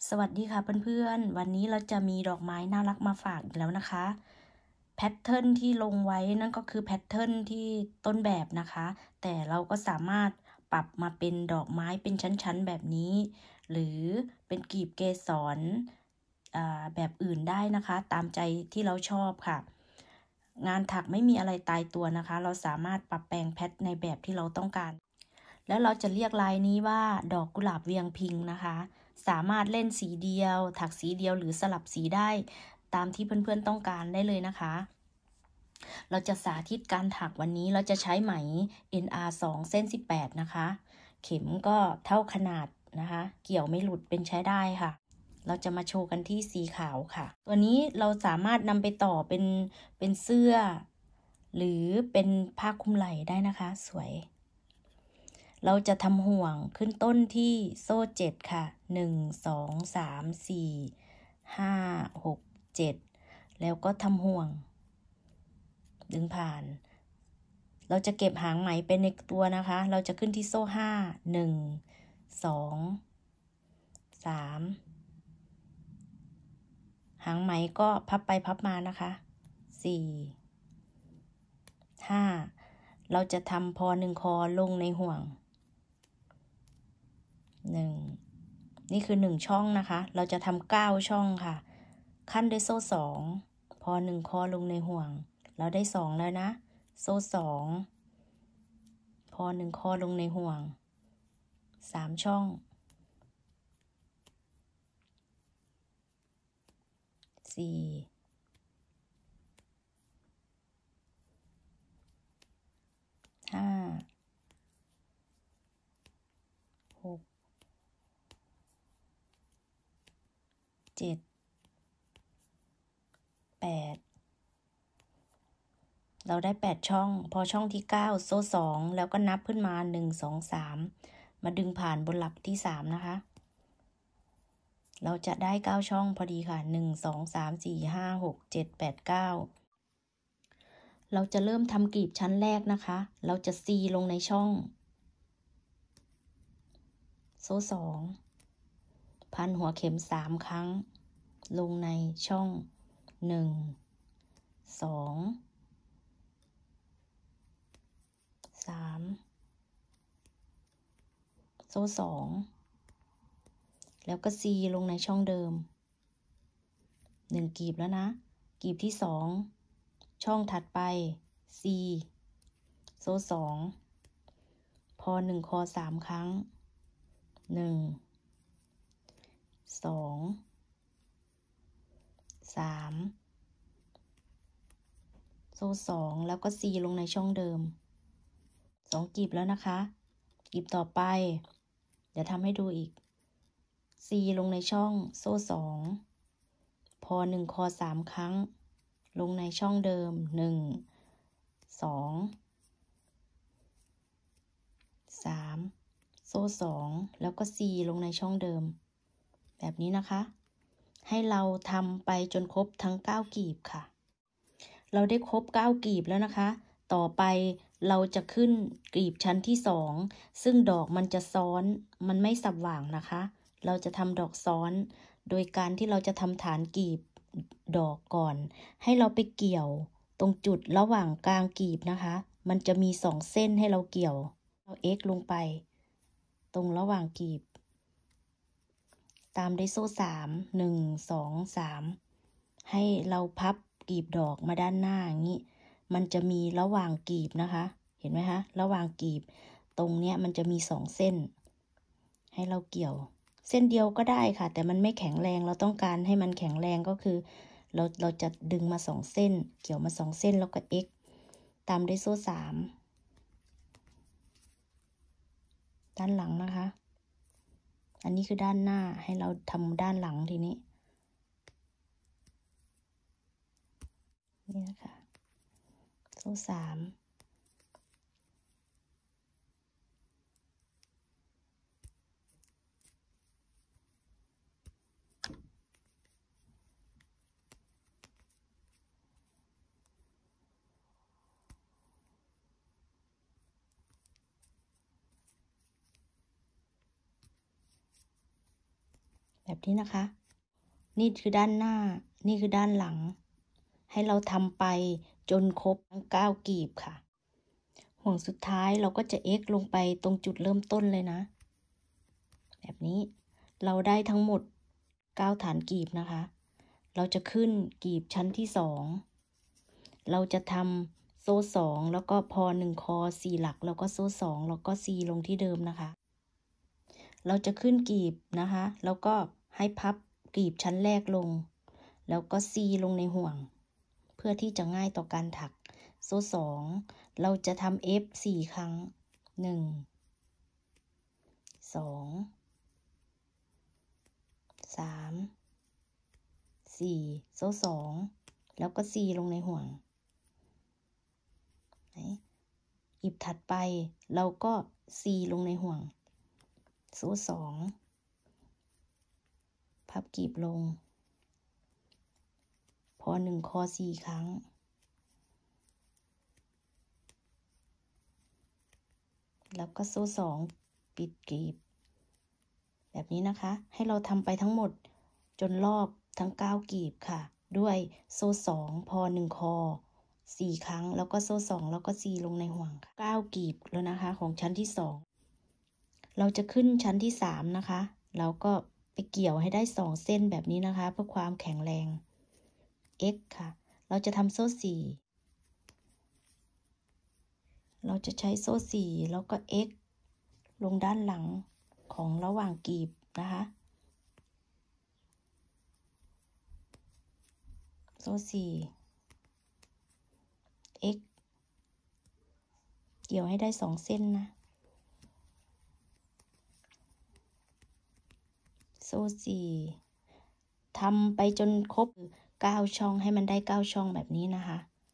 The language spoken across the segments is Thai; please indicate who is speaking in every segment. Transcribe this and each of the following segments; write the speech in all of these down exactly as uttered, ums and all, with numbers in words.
Speaker 1: สวัสดีค่ะเพื่อนๆ วันนี้เราจะมีดอกไม้น่ารักมาฝากอีกแล้วนะคะแพทเทิร์นที่ลงไว้นั่นก็คือแพทเทิร์นที่ต้นแบบนะคะแต่เราก็สามารถปรับมาเป็นดอกไม้เป็นชั้นๆแบบนี้หรือเป็นกลีบเกสรแบบอื่นได้นะคะตามใจที่เราชอบค่ะงานถักไม่มีอะไรตายตัวนะคะเราสามารถปรับแปลงแพทในแบบที่เราต้องการแล้วเราจะเรียกลายนี้ว่าดอกกุหลาบเวียงพิงนะคะสามารถเล่นสีเดียวถักสีเดียวหรือสลับสีได้ตามที่เพื่อนๆต้องการได้เลยนะคะเราจะสาธิตการถักวันนี้เราจะใช้ไหม เอ็น อาร์ สอง เส้นสิบแปดนะคะเข็มก็เท่าขนาดนะคะเกี่ยวไม่หลุดเป็นใช้ได้ค่ะเราจะมาโชว์กันที่สีขาวค่ะตัวนี้เราสามารถนำไปต่อเป็นเป็นเสื้อหรือเป็นผ้าคลุมไหล่ได้นะคะสวยเราจะทำห่วงขึ้นต้นที่โซ่เจ็ดค่ะหนึ่ง สอง สาม สี่ ห้า หก เจ็ดแล้วก็ทำห่วงดึงผ่านเราจะเก็บหางไหมเป็นในตัวนะคะเราจะขึ้นที่โซ่ห้า หนึ่ง สอง สามหางไหมก็พับไปพับมานะคะสี่ ห้าเราจะทำพอหนึ่งคอลงในห่วงหนึ่งนี่คือหนึ่งช่องนะคะเราจะทำเก้าช่องค่ะขั้นด้วยโซ่สองพอหนึ่งคอลงในห่วงเราได้สองแล้วนะโซ่สองพอหนึ่งคอลงในห่วงสามช่องสี่ห้าหกเจ็ดแปดเราได้แปดช่องพอช่องที่เก้าโซ่สองแล้วก็นับขึ้นมาหนึ่ง สอง สามมาดึงผ่านบนหลักที่สามนะคะเราจะได้เก้าช่องพอดีค่ะหนึ่ง สอง สาม สี่ ห้า หก เจ็ด แปด เก้าเราจะเริ่มทำกลีบชั้นแรกนะคะเราจะซีลงในช่องโซ่สองพันหัวเข็มสามครั้งลงในช่องหนึ่ง สอง สามโซ่สองแล้วก็ซีลงในช่องเดิมหนึ่งกลีบแล้วนะกลีบที่สองช่องถัดไปซีโซ่สองพอหนึ่งคอสามครั้งหนึ่ง สอง สามโซ่สองแล้วก็ซีลงในช่องเดิมสองกลีบแล้วนะคะกลีบต่อไปเดี๋ยวทำให้ดูอีกซีลงในช่องโซ่สองพอหนึ่งคอสามครั้งลงในช่องเดิมหนึ่ง สอง สามโซ่สองแล้วก็ซีลงในช่องเดิมแบบนี้นะคะให้เราทำไปจนครบทั้งเก้ากลีบค่ะเราได้ครบเก้ากลีบแล้วนะคะต่อไปเราจะขึ้นกลีบชั้นที่สองซึ่งดอกมันจะซ้อนมันไม่สว่างนะคะเราจะทำดอกซ้อนโดยการที่เราจะทำฐานกลีบดอกก่อนให้เราไปเกี่ยวตรงจุดระหว่างกลางกลีบนะคะมันจะมีสองเส้นให้เราเกี่ยวเราเอ็กลงไปตรงระหว่างกลีบตามด้วยโซ่สามหนึ่ง สอง สามให้เราพับกลีบดอกมาด้านหน้าอย่างนี้มันจะมีระหว่างกลีบนะคะเห็นไหมคะระหว่างกลีบตรงเนี้ยมันจะมีสองเส้นให้เราเกี่ยวเส้นเดียวก็ได้ค่ะแต่มันไม่แข็งแรงเราต้องการให้มันแข็งแรงก็คือเราเราจะดึงมาสองเส้นเกี่ยวมาสองเส้นแล้วก็ x ตามด้วยโซ่สามด้านหลังนะคะอันนี้คือด้านหน้าให้เราทำด้านหลังทีนี้นี่นะคะโซ่สามแบบนี้นะคะ นี่คือด้านหน้านี่คือด้านหลังให้เราทำไปจนครบทั้งเก้ากีบค่ะห่วงสุดท้ายเราก็จะ x ลงไปตรงจุดเริ่มต้นเลยนะแบบนี้เราได้ทั้งหมดเก้าฐานกีบนะคะเราจะขึ้นกีบชั้นที่สองเราจะทำโซ่สองแล้วก็พอหนึ่งคอสี่หลักแล้วก็โซ่สองแล้วก็ C ลงที่เดิมนะคะเราจะขึ้นกีบนะคะแล้วก็ให้พับกีบชั้นแรกลงแล้วก็ C ลงในห่วงเพื่อที่จะง่ายต่อการถักโซ่สองเราจะทำ F สี่ครั้งหนึ่งสองสามสี่โซ่สองแล้วก็ C ลงในห่วงอีบถัดไปเราก็ C ลงในห่วงโซ่สองพับกีบลงพอหนึ่งคอสี่ครั้งแล้วก็โซ่สองปิดกีบแบบนี้นะคะให้เราทำไปทั้งหมดจนรอบทั้งเก้ากีบค่ะด้วยโซ่สองพอหนึ่งคอสี่ครั้งแล้วก็โซ่สองแล้วก็ C ลงในห่วงเก้ากีบแล้วนะคะของชั้นที่สองเราจะขึ้นชั้นที่สามนะคะเราก็ไปเกี่ยวให้ได้สองเส้นแบบนี้นะคะเพื่อความแข็งแรง x ค่ะเราจะทำโซ่สี่เราจะใช้โซ่สี่แล้วก็ x ลงด้านหลังของระหว่างกีบนะคะโซ่สี่ x เกี่ยวให้ได้สองเส้นนะโซ่สี่ทำไปจนครบเก้าช่องให้มันได้เก้าช่องแบบนี้นะคะ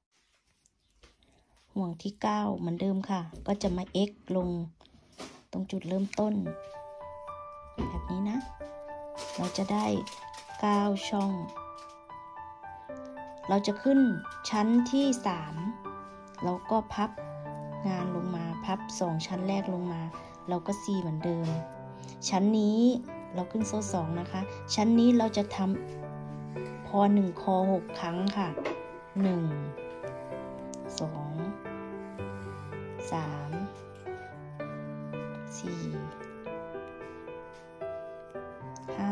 Speaker 1: ห่วงที่เก้าเหมือนเดิมค่ะก็จะมา x ลงตรงจุดเริ่มต้นแบบนี้นะเราจะได้เก้าช่องเราจะขึ้นชั้นที่สามเราก็พับงานลงมาพับสองชั้นแรกลงมาเราก็ C เหมือนเดิมชั้นนี้เราขึ้นโซ่สองนะคะชั้นนี้เราจะทำพอหนึ่งคอหกครั้งค่ะหนึ่งสองสามสี่ห้า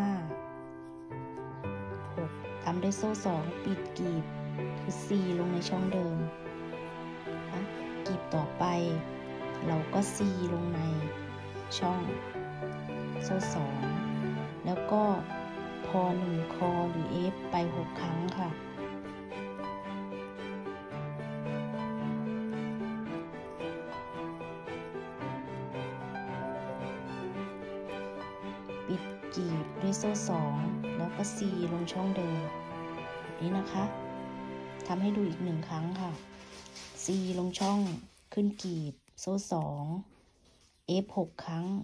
Speaker 1: หกทำด้วยโซ่สองปิดกีบคือ C ลงในช่องเดิมนะกีบต่อไปเราก็ C ลงในช่องโซ่สองแล้วก็พอหนึ่งคอหรือ F ไปหกครั้งค่ะปิดกีบด้วยโซ่สองแล้วก็ C ลงช่องเดิมแบบนี้นะคะทำให้ดูอีกหนึ่งครั้งค่ะ C ลงช่องขึ้นกีบโซ่สอง F หกครั้ง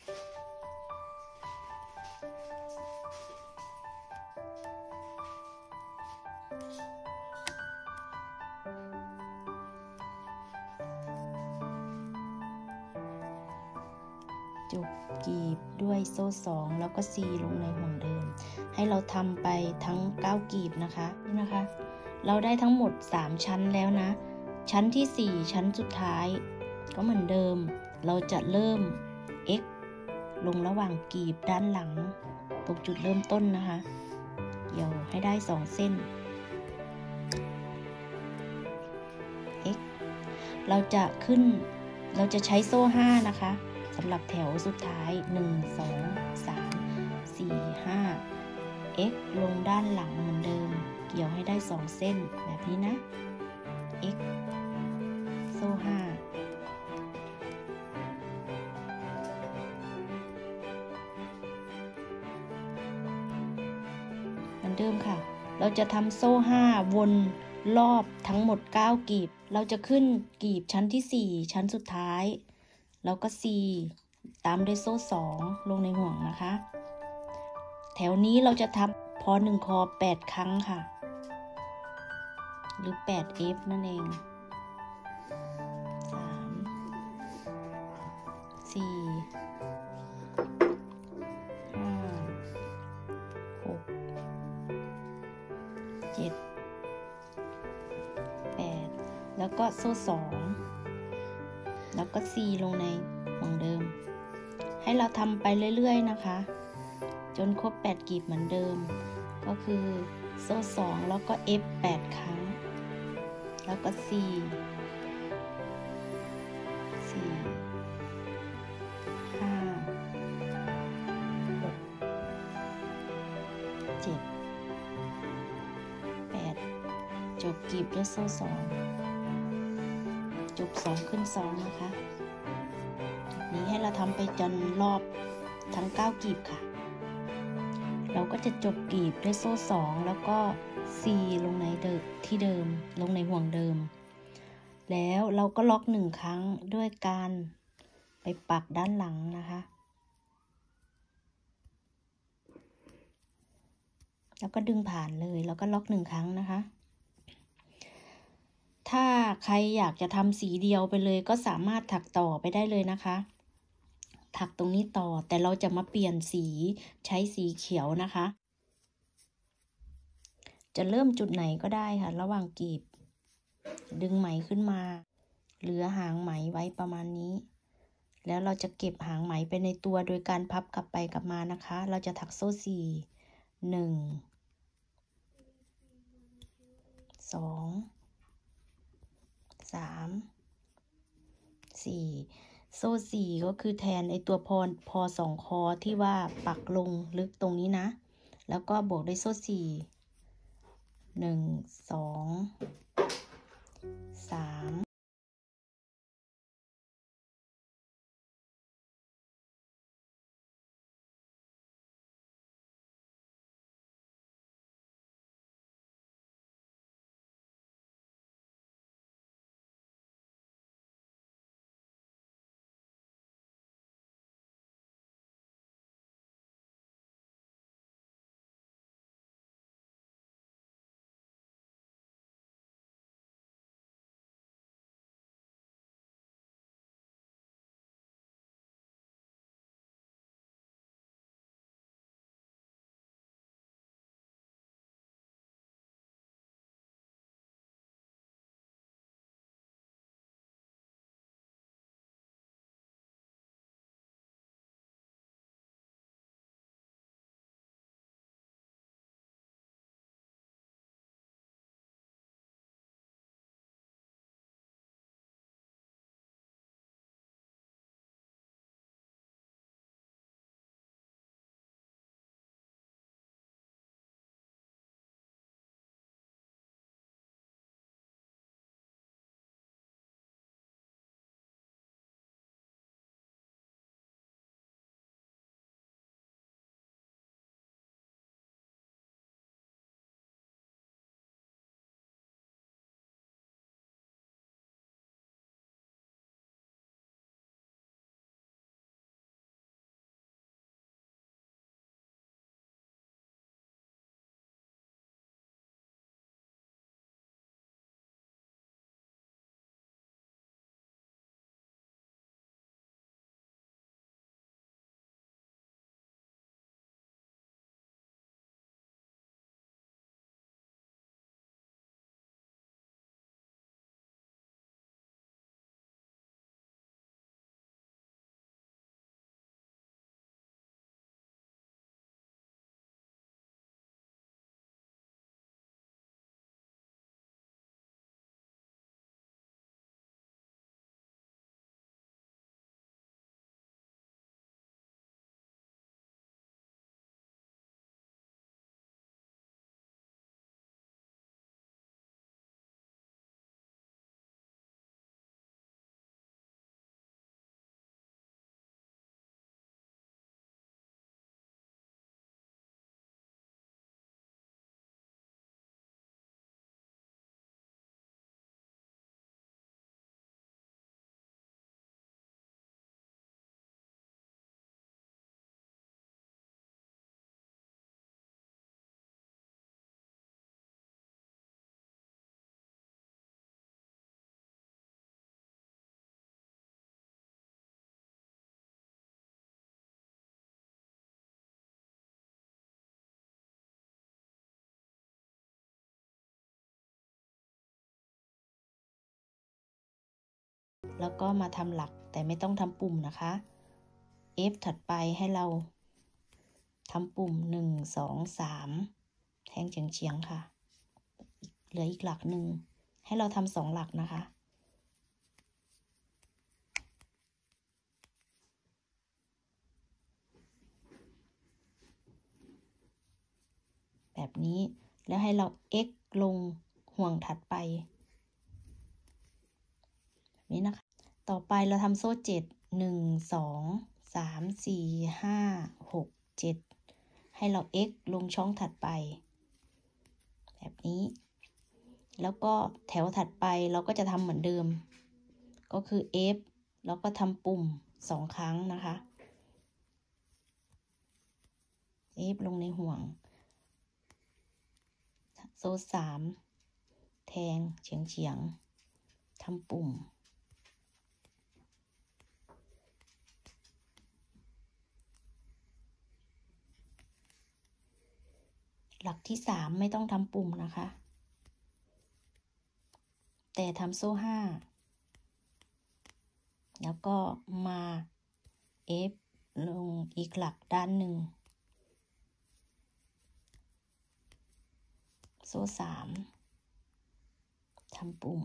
Speaker 1: จบกีบด้วยโซ่สองแล้วก็ C ลงในห่วงเดิมให้เราทำไปทั้งเก้ากีบนะคะนี่นะคะเราได้ทั้งหมดสามชั้นแล้วนะชั้นที่สี่ชั้นสุดท้ายก็เหมือนเดิมเราจะเริ่ม x ลงระหว่างกีบด้านหลังตรงจุดเริ่มต้นนะคะเกี่ยวให้ได้สองเส้น x เราจะขึ้นเราจะใช้โซ่ห้านะคะสำหรับแถวสุดท้ายหนึ่ง สอง สาม สี่ ห้า x ลงด้านหลังเหมือนเดิมเกี่ยวให้ได้สองเส้นแบบนี้นะ x โซ่ห้าเหมือนเดิมค่ะเราจะทำโซ่ห้าวนรอบทั้งหมดเก้ากีบเราจะขึ้นกีบชั้นที่สี่ชั้นสุดท้ายแล้วก็ C ตามด้วยโซ่สองลงในห่วงนะคะแถวนี้เราจะทำพอหนึ่งคอแปดครั้งค่ะหรือ แปด F นั่นเองสาม สี่ ห้าแล้วก็โซ่สองแล้วก็ C ลงในห่วงเดิมให้เราทำไปเรื่อยๆนะคะจนครบแปดกลีบเหมือนเดิมก็คือโซ่สองแล้วก็ F แปดครั้งแล้วก็ C สี่ ห้า หก เจ็ด แปดจบกลีบด้วยโซ่สองจบสองขึ้นสองนะคะนี้ให้เราทำไปจนรอบทั้งเก้ากลีบค่ะเราก็จะจบกลีบด้วยโซ่สองแล้วก็ C ลงในเดิมที่เดิมลงในห่วงเดิมแล้วเราก็ล็อกหนึ่งครั้งด้วยการไปปักด้านหลังนะคะแล้วก็ดึงผ่านเลยแล้วก็ล็อกหนึ่งครั้งนะคะถ้าใครอยากจะทำสีเดียวไปเลยก็สามารถถักต่อไปได้เลยนะคะถักตรงนี้ต่อแต่เราจะมาเปลี่ยนสีใช้สีเขียวนะคะจะเริ่มจุดไหนก็ได้ค่ะระหว่างกลีบดึงไหมขึ้นมาเหลือหางไหมไว้ประมาณนี้แล้วเราจะเก็บหางไหมไปในตัวโดยการพับกลับไปกลับมานะคะเราจะถักโซ่สี่หนึ่งสองสามสี่โซ่สี่ก็คือแทนไอตัวพอพอสองคอที่ว่าปักลงลึกตรงนี้นะแล้วก็บวกด้วยโซ่สี่หนึ่งสองสามแล้วก็มาทำหลักแต่ไม่ต้องทำปุ่มนะคะ F ถัดไปให้เราทำปุ่มหนึ่ง สอง สามแทงเฉียงๆค่ะเหลืออีกหลักหนึ่งให้เราทำสองหลักนะคะแบบนี้แล้วให้เรา x ลงห่วงถัดไปแบบนี้นะคะต่อไปเราทำโซ่เจ็ด หนึ่ง สอง สาม สี่ ห้า หก เจ็ดให้เรา x ลงช่องถัดไปแบบนี้แล้วก็แถวถัดไปเราก็จะทำเหมือนเดิมก็คือ F แล้วก็ทำปุ่มสองครั้งนะคะ F ลงในห่วงโซ่สามแทงเฉียงเฉียงทำปุ่มหลักที่สามไม่ต้องทำปุ่มนะคะแต่ทำโซ่ห้าแล้วก็มา F ลงอีกหลักด้านหนึ่งโซ่สามทำปุ่ม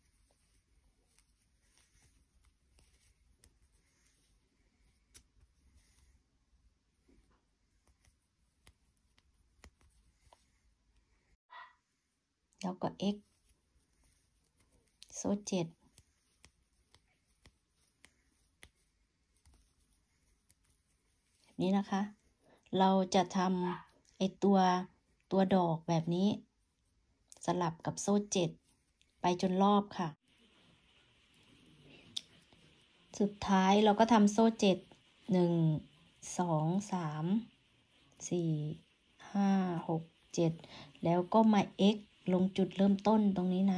Speaker 1: แล้วก็ x โซ่เจ็ดแบบนี้นะคะเราจะทำไอตัวตัวดอกแบบนี้สลับกับโซ่เจ็ดไปจนรอบค่ะสุดท้ายเราก็ทำโซ่เจ็ด หนึ่ง สอง สาม สี่ ห้า หก เจ็ดแล้วก็มา x ลงจุดเริ่มต้นตรงนี้นะ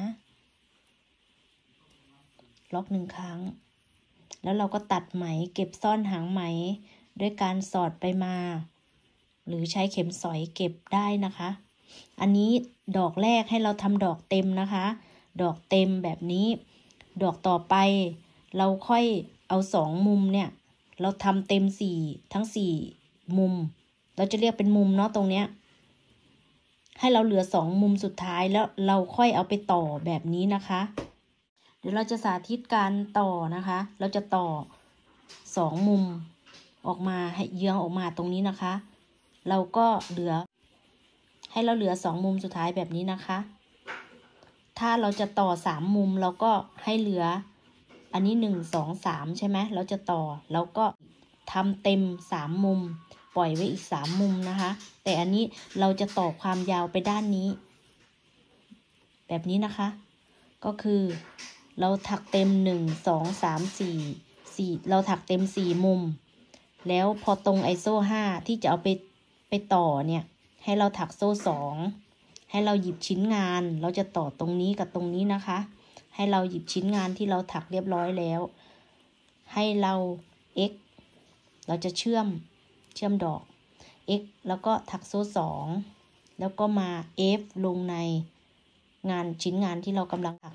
Speaker 1: ล็อกหนึ่งครั้งแล้วเราก็ตัดไหมเก็บซ่อนหางไหมด้วยการสอดไปมาหรือใช้เข็มสอยเก็บได้นะคะอันนี้ดอกแรกให้เราทำดอกเต็มนะคะดอกเต็มแบบนี้ดอกต่อไปเราค่อยเอาสองมุมเนี่ยเราทำเต็มสี่ทั้งสี่มุมเราจะเรียกเป็นมุมเนาะตรงเนี้ยให้เราเหลือสองมุมสุดท้ายแล้วเราค่อยเอาไปต่อแบบนี้นะคะเดี๋ยวเราจะสาธิตการต่อนะคะเราจะต่อสองมุมออกมาให้เยื้องออกมาตรงนี้นะคะเราก็เหลือให้เราเหลือสองมุมสุดท้ายแบบนี้นะคะถ้าเราจะต่อสามมุมเราก็ให้เหลืออันนี้หนึ่ง สอง สามใช่ไหมเราจะต่อเราก็ทำเต็มสามมุมปล่อยไว้อีกสามมุมนะคะแต่อันนี้เราจะต่อความยาวไปด้านนี้แบบนี้นะคะก็คือเราถักเต็มหนึ่ง สอง สาม สี่ สี่เราถักเต็มสี่มุมแล้วพอตรงไอโซ่ห้าที่จะเอาไปไปต่อเนี่ยให้เราถักโซ่สองให้เราหยิบชิ้นงานเราจะต่อตรงนี้กับตรงนี้นะคะให้เราหยิบชิ้นงานที่เราถักเรียบร้อยแล้วให้เรา x เราจะเชื่อมเชื่อมดอก x แล้วก็ถักโซ่สองแล้วก็มา f ลงในงานชิ้นงานที่เรากำลังถัก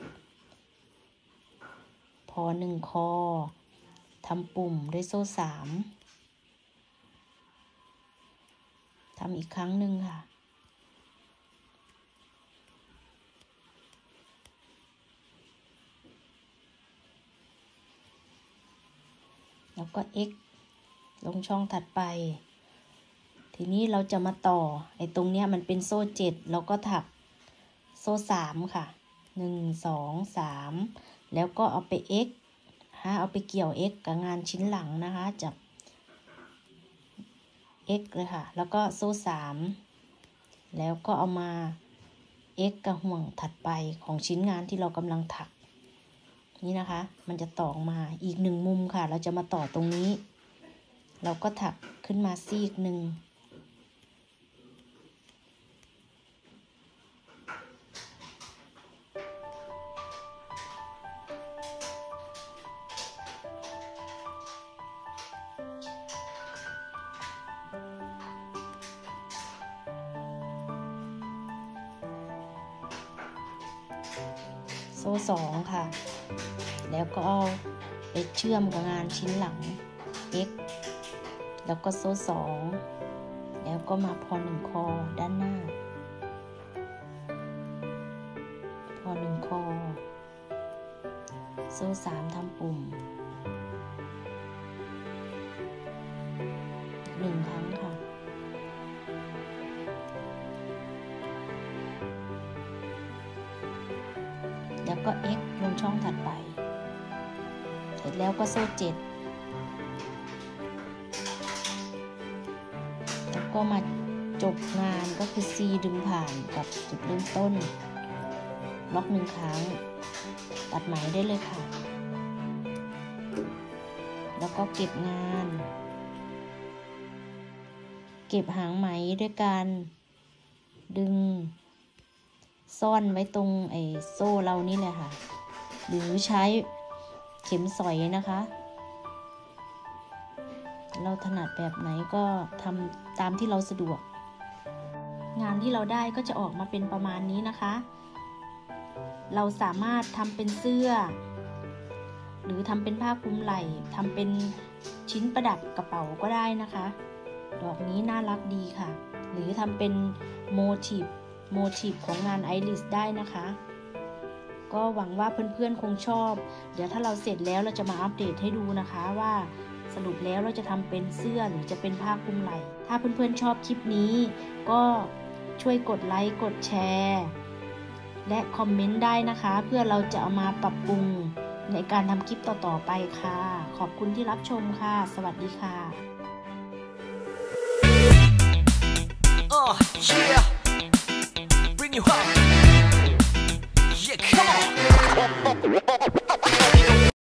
Speaker 1: พอหนึ่งคอทำปุ่มด้วยโซ่สามทำอีกครั้งหนึ่งค่ะแล้วก็ x ลงช่องถัดไปทีนี้เราจะมาต่อไอ้ตรงเนี้ยมันเป็นโซ่เจ็ดเราก็ถักโซ่สามค่ะหนึ่ง สอง สามแล้วก็เอาไป x ฮะเอาไปเกี่ยว x กับงานชิ้นหลังนะคะจับ x เลยค่ะแล้วก็โซ่สามแล้วก็เอามา x กับห่วงถัดไปของชิ้นงานที่เรากำลังถักนี่นะคะมันจะต่อมาอีกหนึ่งมุมค่ะเราจะมาต่อตรงนี้เราก็ถักขึ้นมาซีกหนึ่งโซ่สองค่ะแล้วก็เอาไปเชื่อมกับงานชิ้นหลัง x แล้วก็โซ่สองแล้วก็มาพอหนึ่งคอด้านหน้าพอหนึ่งคอโซ่สามทำปุ่มหนึ่งครั้งค่ะแล้วก็ x ลงช่องถัดไปเสร็จแล้วก็โซ่เจ็ดแล้วก็มาจบงานก็คือ C ดึงผ่านกับจุดเริ่มต้นล็อกหนึ่งครั้งตัดไหมได้เลยค่ะแล้วก็เก็บงานเก็บหางไหมด้วยการดึงซ่อนไว้ตรงไอ้โซ่เรานี่แหละค่ะหรือใช้เข็มสอยนะคะเราถนัดแบบไหนก็ทำตามที่เราสะดวกงานที่เราได้ก็จะออกมาเป็นประมาณนี้นะคะเราสามารถทำเป็นเสื้อหรือทำเป็นผ้าคลุมไหล่ทำเป็นชิ้นประดับกระเป๋าก็ได้นะคะดอกนี้น่ารักดีค่ะหรือทำเป็นโมทีฟโมทีฟของงานไอริสได้นะคะก็หวังว่าเพื่อนๆคงชอบเดี๋ยวถ้าเราเสร็จแล้วเราจะมาอัปเดตให้ดูนะคะว่าสรุปแล้วเราจะทำเป็นเสื้อหรือจะเป็นผ้าคลุมไหล่ถ้าเพื่อนๆชอบคลิปนี้ก็ช่วยกดไลค์กดแชร์และคอมเมนต์ได้นะคะเพื่อเราจะเอามาปรับปรุงในการทำคลิปต่อๆไปค่ะขอบคุณที่รับชมค่ะสวัสดีค่ะ
Speaker 2: Uh, yeah. Bring you up. Yeah, come on.